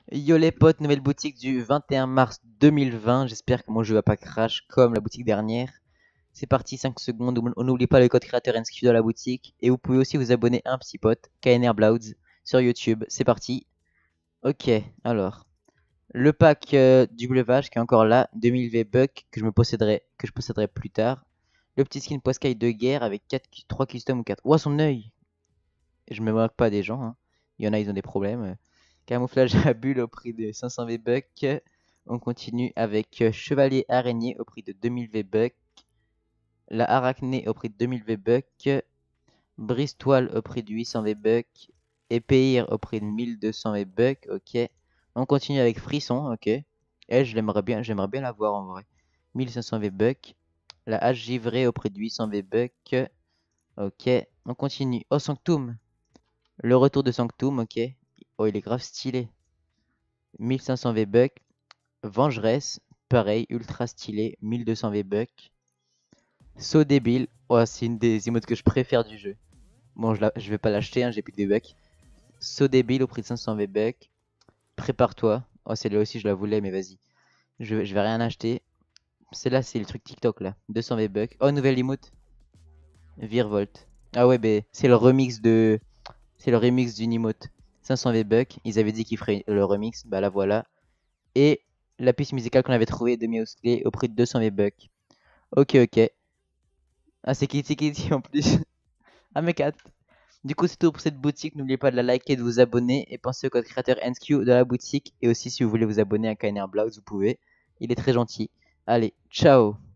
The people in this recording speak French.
Yo les potes, nouvelle boutique du 21 mars 2020. J'espère que mon jeu va pas crash comme la boutique dernière. C'est parti, 5 secondes. On n'oublie pas le code créateur NSQ dans la boutique. Et vous pouvez aussi vous abonner à un petit pote, KNR Blouds, sur YouTube. C'est parti. Ok, alors. Le pack du boulevard qui est encore là. 2000 V-Bucks que je posséderai plus tard. Le petit skin Poiscaille de guerre avec 3 custom ou 4. Ouah, son œil! Je me moque pas des gens, hein. Il y en a, ils ont des problèmes. Camouflage à bulle au prix de 500 V-Bucks. On continue avec Chevalier Araignée au prix de 2000 V-Bucks. La Arachné au prix de 2000 V-Bucks. Brise-Toile au prix de 800 V-Bucks. Épéir au prix de 1200 V-Bucks. Ok. On continue avec Frisson. Ok. Elle, j'aimerais bien la voir en vrai. 1500 V-Bucks. La hache givrée au prix de 800 V-Bucks. Ok. On continue. Oh, Sanctum. Le retour de Sanctum, ok. Oh, il est grave stylé. 1500 V-Bucks. Vengeresse, pareil, ultra stylé. 1200 V-Bucks. Saut débile. Oh, c'est une des emotes que je préfère du jeu. Bon, je vais pas l'acheter, hein, j'ai plus de V-Bucks. Saut débile au prix de 500 V-Bucks. Prépare-toi. Oh, celle-là aussi, je la voulais, mais vas-y. Je vais rien acheter. Celle-là, c'est le truc TikTok, là. 200 V-Bucks. Oh, nouvelle emote. Virvolt. Ah ouais, ben, c'est le remix d'une emote. 500 V-Bucks. Ils avaient dit qu'ils feraient le remix. Bah la voilà. Et la piste musicale qu'on avait trouvée de Miosley au prix de 200 V-Bucks. Ok, ok. Ah, c'est Kitty en plus. Ah, mes 4. Du coup, c'est tout pour cette boutique. N'oubliez pas de la liker, de vous abonner. Et pensez au code créateur NSQ de la boutique. Et aussi, si vous voulez vous abonner à KNR Blogs, vous pouvez. Il est très gentil. Allez, ciao!